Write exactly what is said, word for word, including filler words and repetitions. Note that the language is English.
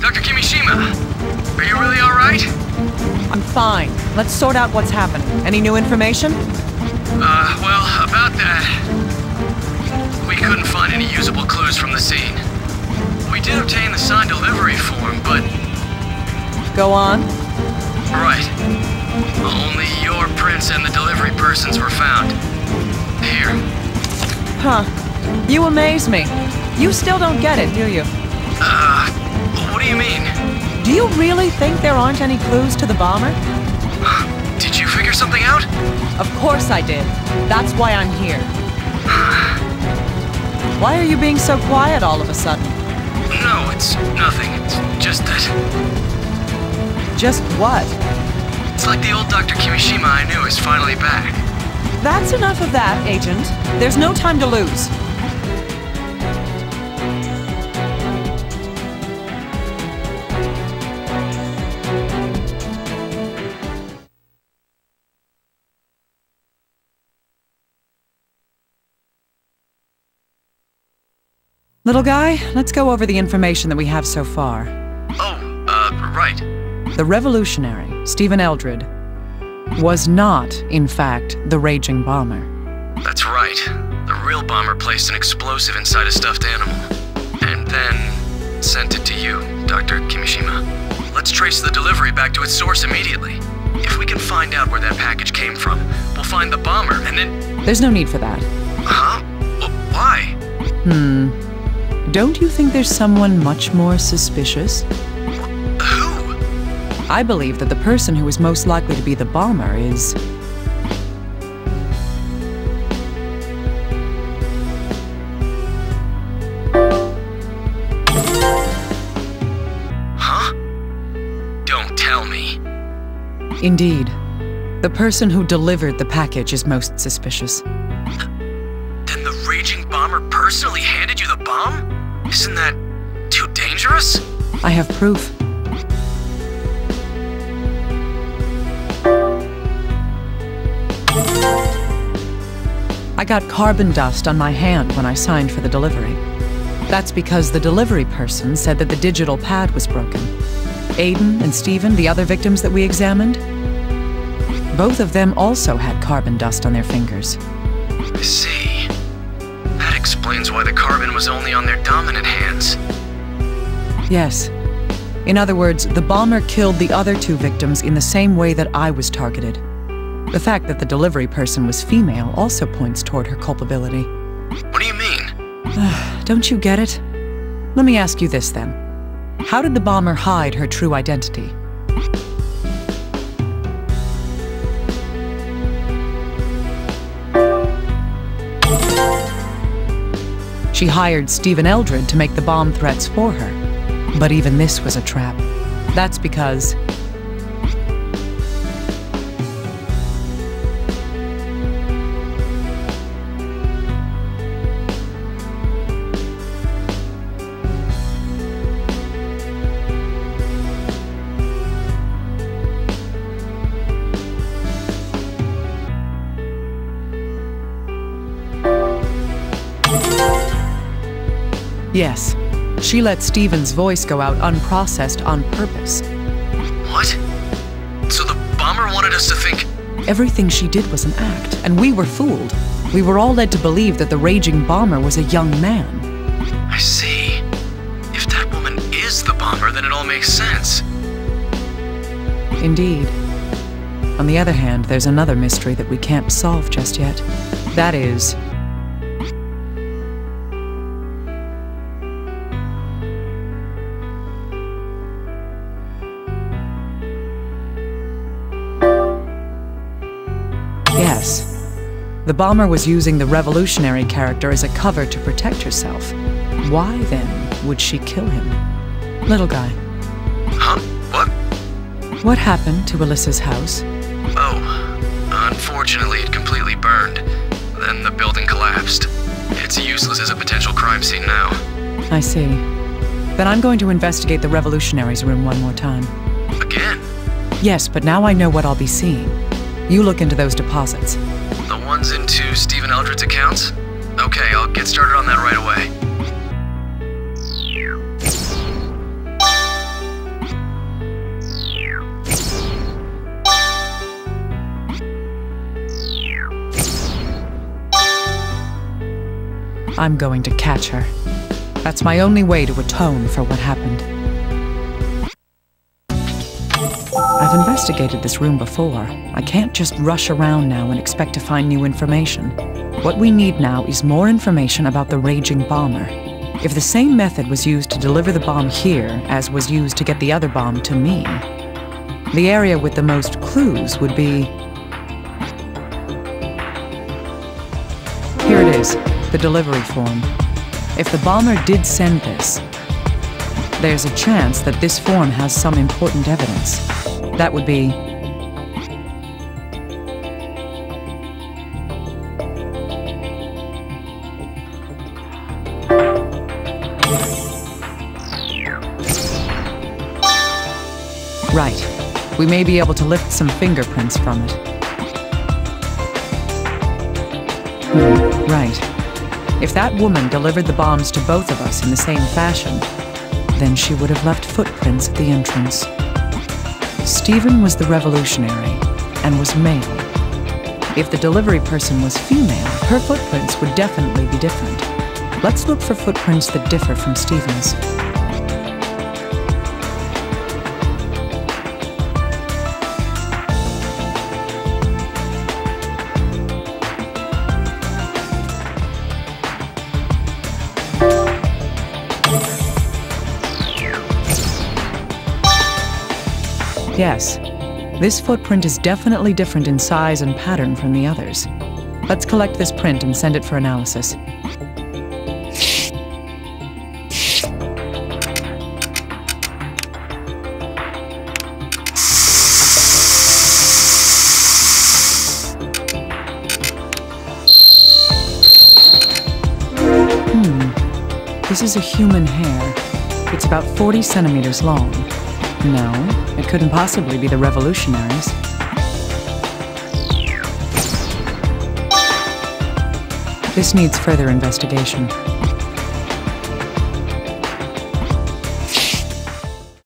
Doctor Kimishima, are you really alright? I'm fine. Let's sort out what's happening. Any new information? Uh, well, about that... We couldn't find any usable clues from the scene. We did obtain the signed delivery form, but... Go on. Right. Only your prints and the delivery persons were found. Here. Huh. You amaze me. You still don't get it, do you? Uh, what do you mean? Do you really think there aren't any clues to the bomber? Did you figure something out? Of course I did. That's why I'm here. Why are you being so quiet all of a sudden? No, it's nothing. It's just that... Just what? It's like the old Doctor Kimishima I knew is finally back. That's enough of that, Agent. There's no time to lose. Little guy, let's go over the information that we have so far. Oh, uh, right. The revolutionary, Stephen Eldred, was not, in fact, the raging bomber. That's right. The real bomber placed an explosive inside a stuffed animal. And then sent it to you, Doctor Kimishima. Let's trace the delivery back to its source immediately. If we can find out where that package came from, we'll find the bomber and then... There's no need for that. Huh? Well, why? Hmm. Don't you think there's someone much more suspicious? Who? I believe that the person who is most likely to be the bomber is... Huh? Don't tell me. Indeed. The person who delivered the package is most suspicious. Then the raging bomber personally handed you the bomb? Isn't that too dangerous? I have proof. I got carbon dust on my hand when I signed for the delivery. That's because the delivery person said that the digital pad was broken. Aiden and Stephen, the other victims that we examined, both of them also had carbon dust on their fingers. I see. That explains why the carbon was only on their dominant hands. Yes. In other words, the bomber killed the other two victims in the same way that I was targeted. The fact that the delivery person was female also points toward her culpability. What do you mean? Don't you get it? Let me ask you this then. How did the bomber hide her true identity? She hired Stephen Eldred to make the bomb threats for her. But even this was a trap. That's because... Yes, she let Stephen's voice go out unprocessed on purpose. What? So the bomber wanted us to think... Everything she did was an act, and we were fooled. We were all led to believe that the raging bomber was a young man. I see. If that woman is the bomber, then it all makes sense. Indeed. On the other hand, there's another mystery that we can't solve just yet. That is... Yes. The bomber was using the revolutionary character as a cover to protect herself. Why, then, would she kill him? Little guy. Huh? What? What happened to Alyssa's house? Oh, unfortunately it completely burned. Then the building collapsed. It's useless as a potential crime scene now. I see. Then I'm going to investigate the revolutionary's room one more time. Again? Yes, but now I know what I'll be seeing. You look into those deposits. The ones into Stephen Eldred's accounts? Okay, I'll get started on that right away. I'm going to catch her. That's my only way to atone for what happened. I've investigated this room before. I can't just rush around now and expect to find new information. What we need now is more information about the raging bomber. If the same method was used to deliver the bomb here as was used to get the other bomb to me, the area with the most clues would be... Here it is, the delivery form. If the bomber did send this, there's a chance that this form has some important evidence. That would be... Right. We may be able to lift some fingerprints from it. Hmm, right. If that woman delivered the bombs to both of us in the same fashion, then she would have left footprints at the entrance. Stephen was the revolutionary and was male. If the delivery person was female, her footprints would definitely be different. Let's look for footprints that differ from Stephen's. Yes, this footprint is definitely different in size and pattern from the others. Let's collect this print and send it for analysis. Hmm, this is a human hair. It's about forty centimeters long. No, it couldn't possibly be the revolutionaries. This needs further investigation.